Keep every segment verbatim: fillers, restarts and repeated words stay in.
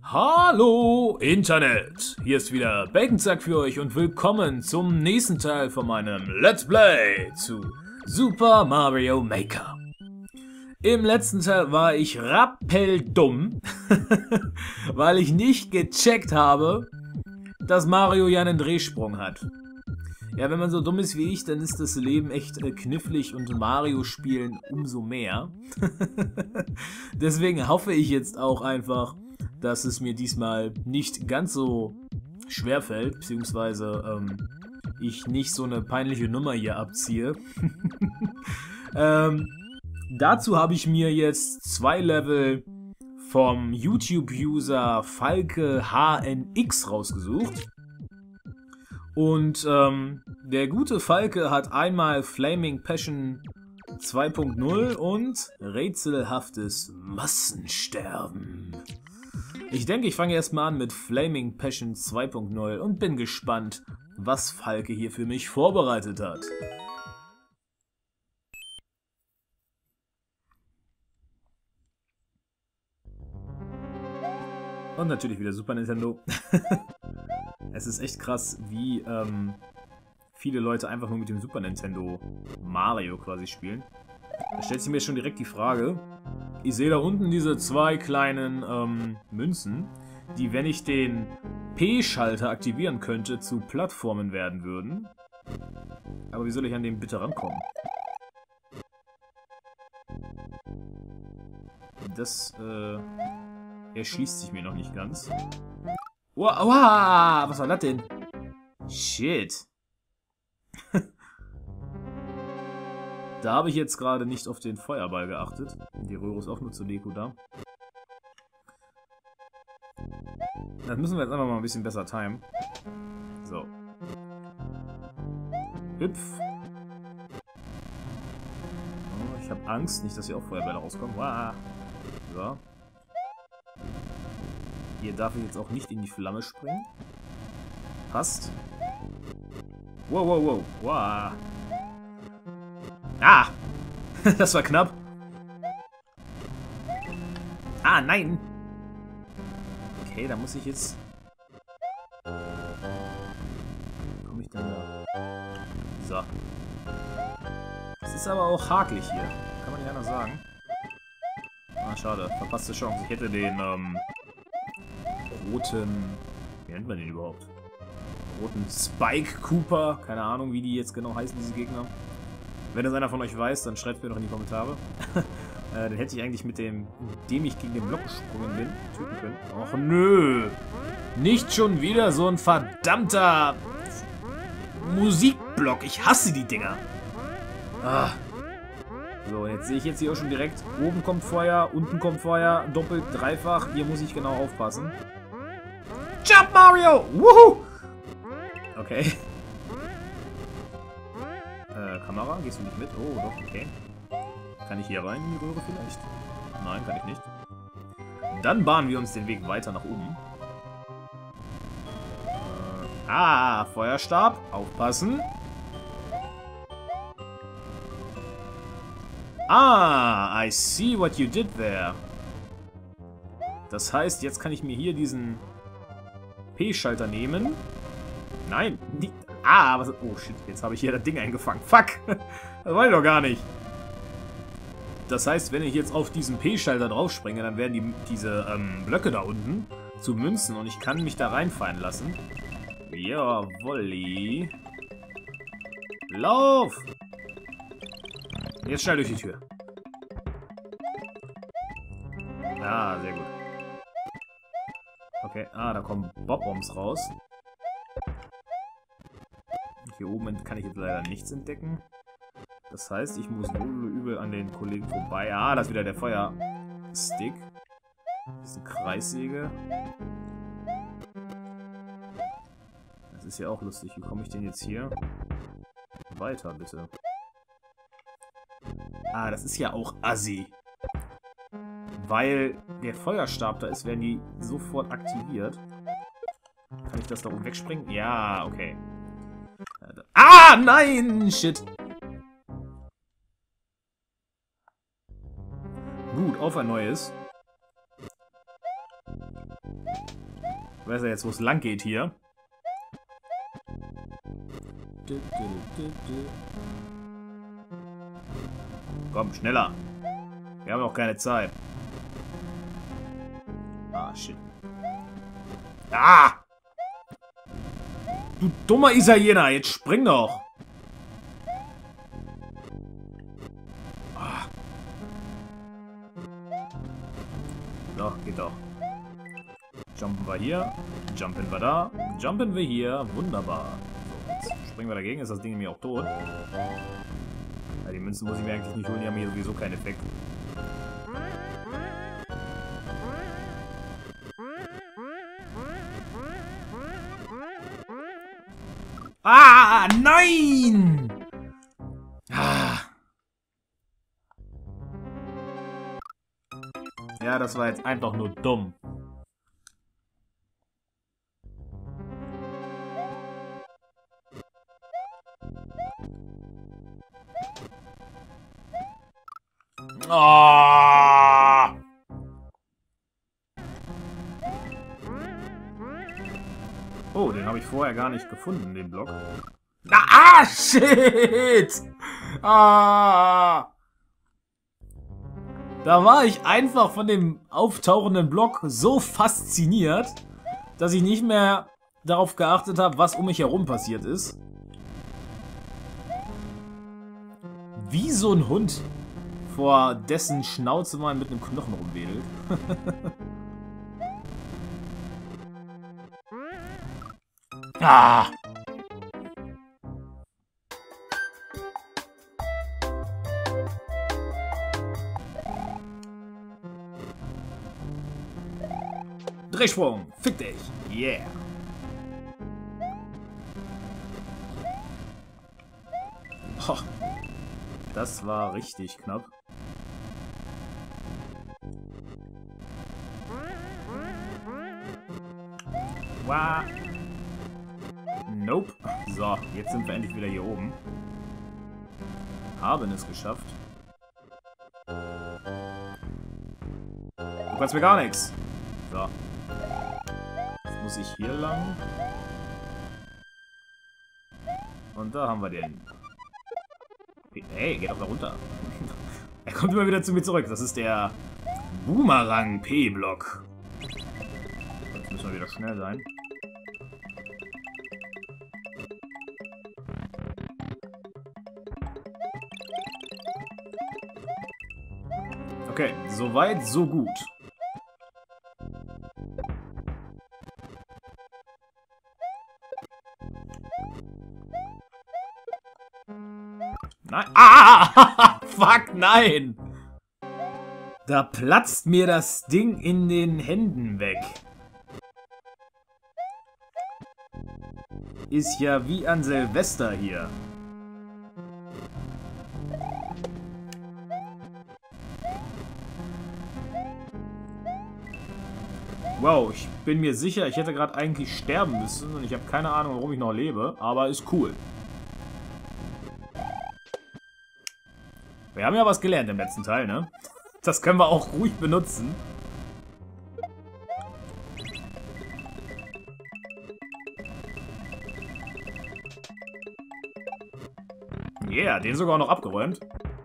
Hallo Internet, hier ist wieder Baconzack für euch und willkommen zum nächsten Teil von meinem Let's Play zu Super Mario Maker. Im letzten Teil war ich rappeldumm, weil ich nicht gecheckt habe, dass Mario ja einen Drehsprung hat. Ja, wenn man so dumm ist wie ich, dann ist das Leben echt äh, knifflig und Mario spielen umso mehr. Deswegen hoffe ich jetzt auch einfach, dass es mir diesmal nicht ganz so schwer fällt, beziehungsweise ähm, ich nicht so eine peinliche Nummer hier abziehe. ähm, dazu habe ich mir jetzt zwei Level vom YouTube-User Falke H N X rausgesucht. Und ähm, der gute Falke hat einmal Flaming Passion zwei Punkt null und rätselhaftes Massensterben. Ich denke, ich fange erstmal an mit Flaming Passion zwei Punkt null und bin gespannt, was Falke hier für mich vorbereitet hat. Und natürlich wieder Super Nintendo. Es ist echt krass, wie ähm, viele Leute einfach nur mit dem Super Nintendo Mario quasi spielen. Da stellt sich mir schon direkt die Frage, ich sehe da unten diese zwei kleinen ähm, Münzen, die, wenn ich den P-Schalter aktivieren könnte, zu Plattformen werden würden. Aber wie soll ich an den bitte rankommen? Das äh, erschließt sich mir noch nicht ganz. Wow, wow, was war das denn? Shit. Da habe ich jetzt gerade nicht auf den Feuerball geachtet. Die Röhre ist auch nur zur Deko da. Das müssen wir jetzt einfach mal ein bisschen besser timen. So. Hüpf. Oh, ich habe Angst, nicht, dass hier auch Feuerbälle rauskommen. Wow. So. Hier darf ich jetzt auch nicht in die Flamme springen. Passt. Wow, wow, wow. Wow. Ah! Das war knapp. Ah, nein! Okay, da muss ich jetzt... Wie komme ich denn da? So. Das ist aber auch hakelig hier. Kann man nicht anders sagen. Ah, schade. Verpasste Chance. Ich hätte den, ähm... roten... Wie nennt man den überhaupt? Roten Spike Cooper. Keine Ahnung, wie die jetzt genau heißen, diese Gegner. Wenn das einer von euch weiß, dann schreibt es mir doch in die Kommentare. äh, den hätte ich eigentlich mit dem, indem ich gegen den Block gesprungen bin, töten können. Och nö! Nicht schon wieder so ein verdammter Musikblock. Ich hasse die Dinger. Ah. So, jetzt sehe ich jetzt hier auch schon direkt. Oben kommt Feuer, unten kommt Feuer, doppelt, dreifach. Hier muss ich genau aufpassen. Jump Mario! Wuhu! Okay. Äh, Kamera, gehst du nicht mit? Oh, doch, okay. Kann ich hier rein in die Röhre vielleicht? Nein, kann ich nicht. Dann bahnen wir uns den Weg weiter nach oben. Äh, ah, Feuerstab. Aufpassen. Ah, I see what you did there. Das heißt, jetzt kann ich mir hier diesen P-Schalter nehmen. Nein, nicht. Ah, was... Oh, shit. Jetzt habe ich hier das Ding eingefangen. Fuck. Das wollte ich doch gar nicht. Das heißt, wenn ich jetzt auf diesen P-Schalter draufspringe, dann werden die, diese ähm, Blöcke da unten zu Münzen und ich kann mich da reinfallen lassen. Jawolli. Lauf! Jetzt schnell durch die Tür. Ah, sehr gut. Okay, ah, da kommen Bob-Bombs raus. Hier oben kann ich jetzt leider nichts entdecken. Das heißt, ich muss wohl oder übel an den Kollegen vorbei. Ah, das ist wieder der Feuerstick. Diese Kreissäge. Das ist ja auch lustig. Wie komme ich denn jetzt hier weiter, bitte? Ah, das ist ja auch assi. Weil der Feuerstab da ist, werden die sofort aktiviert. Kann ich das da oben wegspringen? Ja, okay. Ah, nein! Shit. Gut, auf ein neues. Ich weiß ja jetzt, wo es lang geht hier. Komm, schneller. Wir haben auch keine Zeit. Ah, shit. Ah! Du dummer Italiener, jetzt spring doch! Ah. So, geht doch. Jumpen wir hier, jumpen wir da, jumpen wir hier. Wunderbar. So, jetzt springen wir dagegen, ist das Ding nämlich auch tot. Ja, die Münzen muss ich mir eigentlich nicht holen, die haben hier sowieso keinen Effekt. Ah, nein! Ah. Ja, das war jetzt einfach nur dumm. Oh! Oh, den habe ich vorher gar nicht gefunden, den Block. Ah, shit! Ah! Da war ich einfach von dem auftauchenden Block so fasziniert, dass ich nicht mehr darauf geachtet habe, was um mich herum passiert ist. Wie so ein Hund, vor dessen Schnauze man mit einem Knochen rumwedelt. Ah! Drehsprung! Fick dich! Yeah! Ho. Das war richtig knapp. Wow. Nope. So, jetzt sind wir endlich wieder hier oben. Haben es geschafft. Du kannst mir gar nichts. So. Jetzt muss ich hier lang. Und da haben wir den. Hey, geht doch da runter. Er kommt immer wieder zu mir zurück. Das ist der Boomerang P-Block. Jetzt müssen wir wieder schnell sein. Okay, soweit, so gut. Nein. Ah! Fuck, nein! Da platzt mir das Ding in den Händen weg. Ist ja wie an Silvester hier. Wow, ich bin mir sicher, ich hätte gerade eigentlich sterben müssen und ich habe keine Ahnung, warum ich noch lebe, aber ist cool. Wir haben ja was gelernt im letzten Teil, ne? Das können wir auch ruhig benutzen. Yeah, den sogar noch abgeräumt.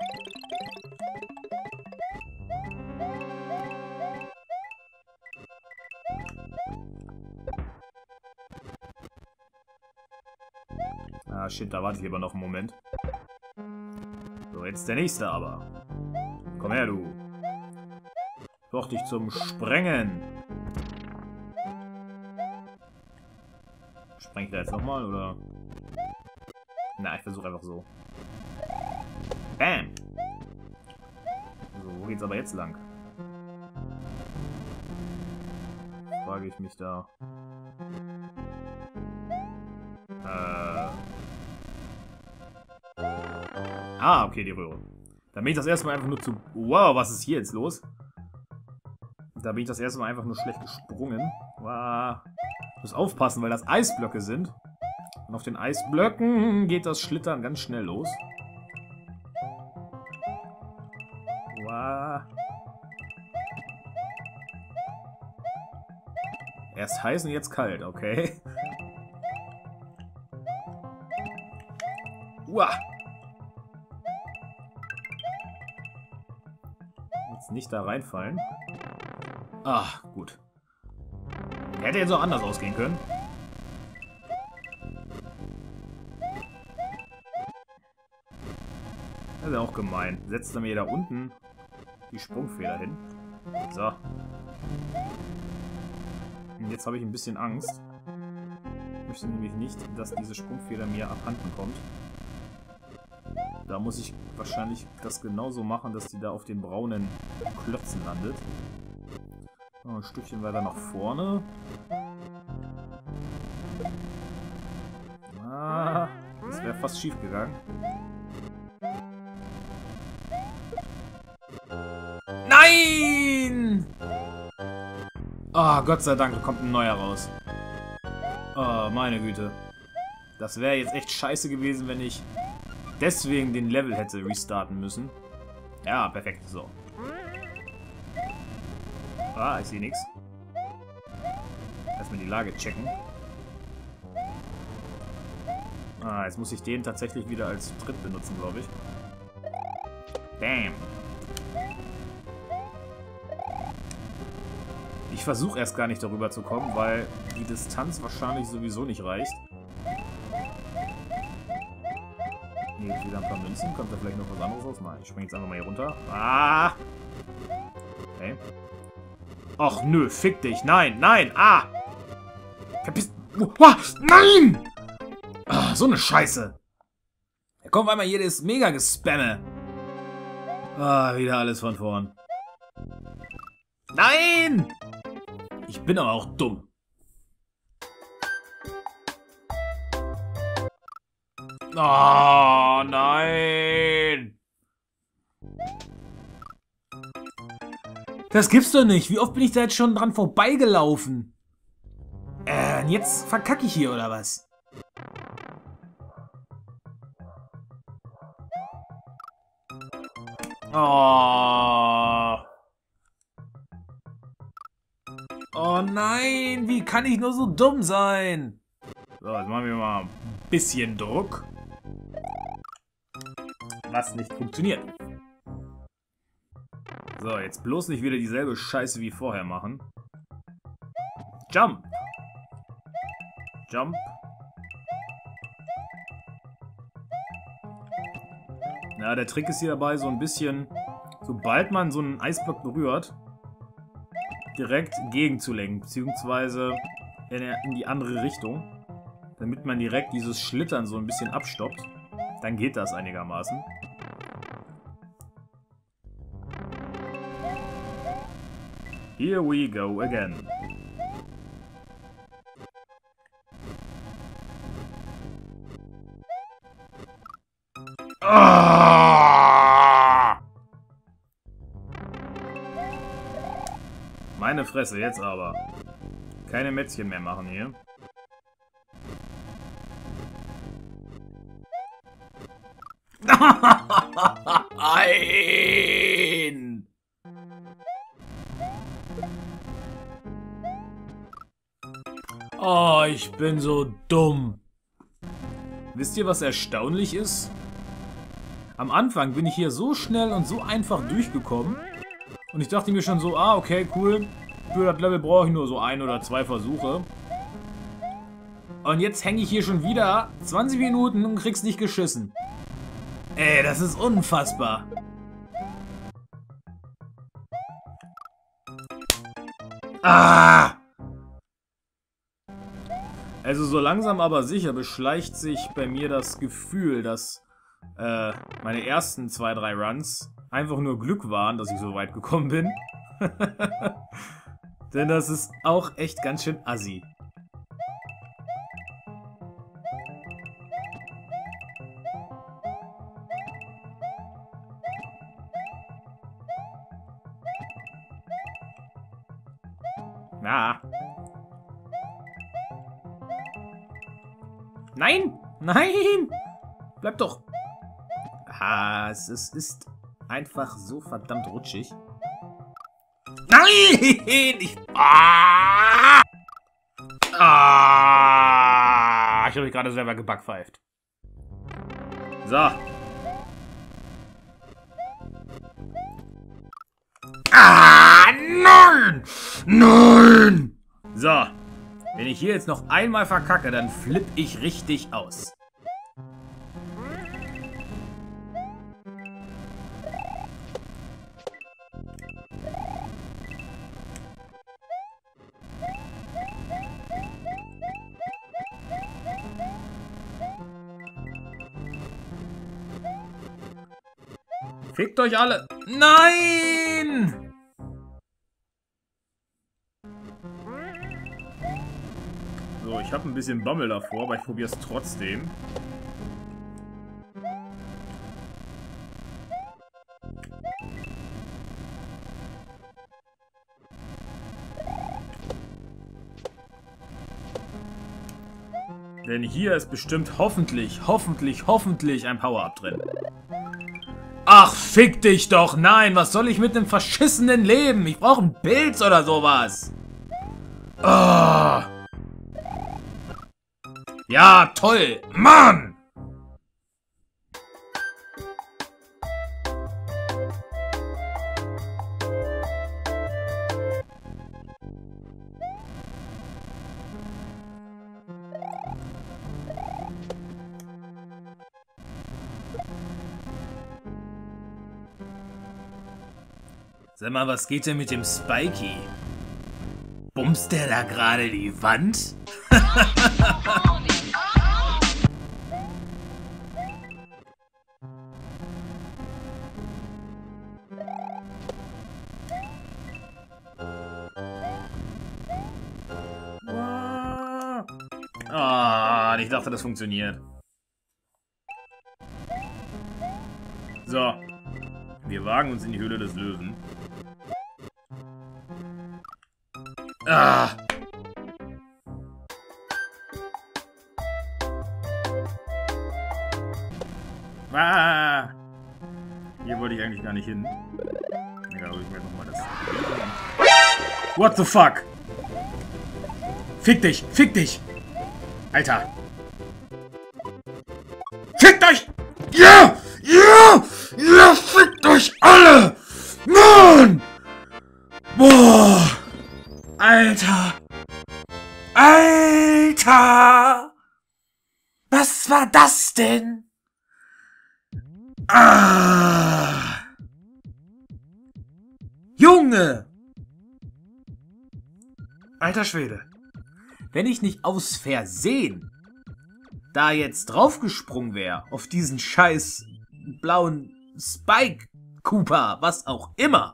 Ah, shit, da warte ich lieber noch einen Moment. So, jetzt der nächste aber. Komm her, du. Doch dich zum Sprengen. Spreng ich da jetzt nochmal, oder? Na, ich versuche einfach so. Bam! So, wo geht's aber jetzt lang? Frage ich mich da. Äh. Ah, okay, die Röhre. Da bin ich das erste Mal einfach nur zu... Wow, was ist hier jetzt los? Da bin ich das erste Mal einfach nur schlecht gesprungen. Wow. Ich muss aufpassen, weil das Eisblöcke sind. Und auf den Eisblöcken geht das Schlittern ganz schnell los. Wow. Erst heiß und jetzt kalt, okay. Uah. Jetzt nicht da reinfallen. Ah, gut. Hätte jetzt auch anders ausgehen können. Das ist ja auch gemein. Setzt er mir da unten die Sprungfeder hin. So. Und jetzt habe ich ein bisschen Angst. Ich möchte nämlich nicht, dass diese Sprungfeder mir abhanden kommt. Da muss ich wahrscheinlich das genauso machen, dass die da auf den braunen Klötzen landet. Noch ein Stückchen weiter nach vorne. Ah, das wäre fast schief gegangen. Nein! Ah, oh, Gott sei Dank, da kommt ein neuer raus. Oh, meine Güte. Das wäre jetzt echt scheiße gewesen, wenn ich deswegen den Level hätte restarten müssen. Ja, perfekt, so. Ah, ich sehe nichts. Erstmal die Lage checken. Ah, jetzt muss ich den tatsächlich wieder als Tritt benutzen, glaube ich. Bam. Ich versuche erst gar nicht darüber zu kommen, weil die Distanz wahrscheinlich sowieso nicht reicht. Hier gibt wieder ein paar Münzen. Kommt da vielleicht noch was anderes raus? Nein, ich springe jetzt einfach mal hier runter. Ah! Okay. Ach nö, fick dich. Nein, nein, ah! Verpiss... Oh, nein! Ah, so eine Scheiße. Da kommt einmal hier das Mega-Gespamme. Ah, wieder alles von vorn. Nein! Ich bin aber auch dumm. Oh, nein! Das gibt's doch nicht. Wie oft bin ich da jetzt schon dran vorbeigelaufen? Äh, jetzt verkacke ich hier, oder was? Oh. Oh nein, wie kann ich nur so dumm sein? So, jetzt machen wir mal ein bisschen Druck. Was nicht funktioniert. So, jetzt bloß nicht wieder dieselbe Scheiße wie vorher machen. Jump! Jump! Ja, der Trick ist hier dabei so ein bisschen, sobald man so einen Eisblock berührt, direkt gegenzulenken, beziehungsweise in, in die andere Richtung, damit man direkt dieses Schlittern so ein bisschen abstoppt. Dann geht das einigermaßen. Here we go again. Ah! Meine Fresse, jetzt aber. Keine Mätzchen mehr machen hier. Nein! Oh, ich bin so dumm. Wisst ihr, was erstaunlich ist? Am Anfang bin ich hier so schnell und so einfach durchgekommen. Und ich dachte mir schon so, ah, okay, cool. Für das Level brauche ich nur so ein oder zwei Versuche. Und jetzt hänge ich hier schon wieder zwanzig Minuten und krieg's nicht geschissen. Ey, das ist unfassbar. Ah! Also so langsam aber sicher beschleicht sich bei mir das Gefühl, dass äh, meine ersten zwei, drei Runs einfach nur Glück waren, dass ich so weit gekommen bin. Denn das ist auch echt ganz schön assi. Na. Nein! Nein! Bleib doch! Ah, es, es ist einfach so verdammt rutschig. Nein! Ich, ah! habe ich gerade selber gebackpfeift. So. Ah, nein! Nein! So. Wenn ich hier jetzt noch einmal verkacke, dann flippe ich richtig aus. Fickt euch alle. Nein! So, ich habe ein bisschen Bammel davor, aber ich probiere es trotzdem. Denn hier ist bestimmt hoffentlich, hoffentlich, hoffentlich ein Power-Up drin. Ach, fick dich doch! Nein, was soll ich mit einem verschissenen Leben? Ich brauche einen Pilz oder sowas! Oh. Ja, toll! Mann! Sag mal, was geht denn mit dem Spikey? Bumst der da gerade die Wand? Ah, ich dachte, das funktioniert. So. Wir wagen uns in die Höhle des Löwen. Ah! Ah! Hier wollte ich eigentlich gar nicht hin. Egal, hol ich mir nochmal das. What the fuck? Fick dich! Fick dich! Alter! Fickt euch! Ja! Ja! Ja! Fickt euch alle! Mann! Boah! Alter! Alter! Was war das denn? Ah! Junge! Alter Schwede. Wenn ich nicht aus Versehen da jetzt draufgesprungen wäre, auf diesen scheiß blauen Spike Cooper, was auch immer,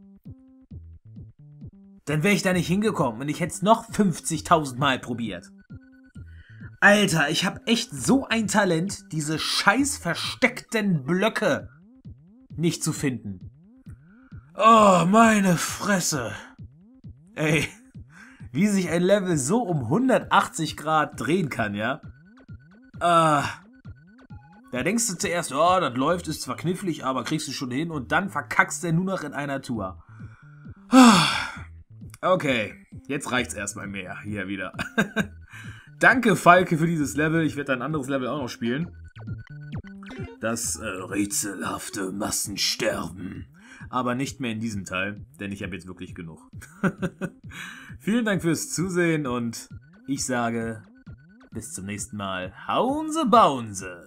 dann wäre ich da nicht hingekommen und ich hätte es noch fünfzigtausend Mal probiert. Alter, ich habe echt so ein Talent, diese scheiß versteckten Blöcke nicht zu finden. Oh, meine Fresse. Ey, wie sich ein Level so um hundertachtzig Grad drehen kann, ja? Ah, da denkst du zuerst, oh, das läuft, ist zwar knifflig, aber kriegst du schon hin und dann verkackst du nur noch in einer Tour. Okay, jetzt reicht's erstmal mehr hier wieder. Danke, Falke, für dieses Level. Ich werde ein anderes Level auch noch spielen. Das äh, rätselhafte Massensterben. Aber nicht mehr in diesem Teil, denn ich habe jetzt wirklich genug. Vielen Dank fürs Zusehen und ich sage bis zum nächsten Mal. Hauen Sie, bauen Sie!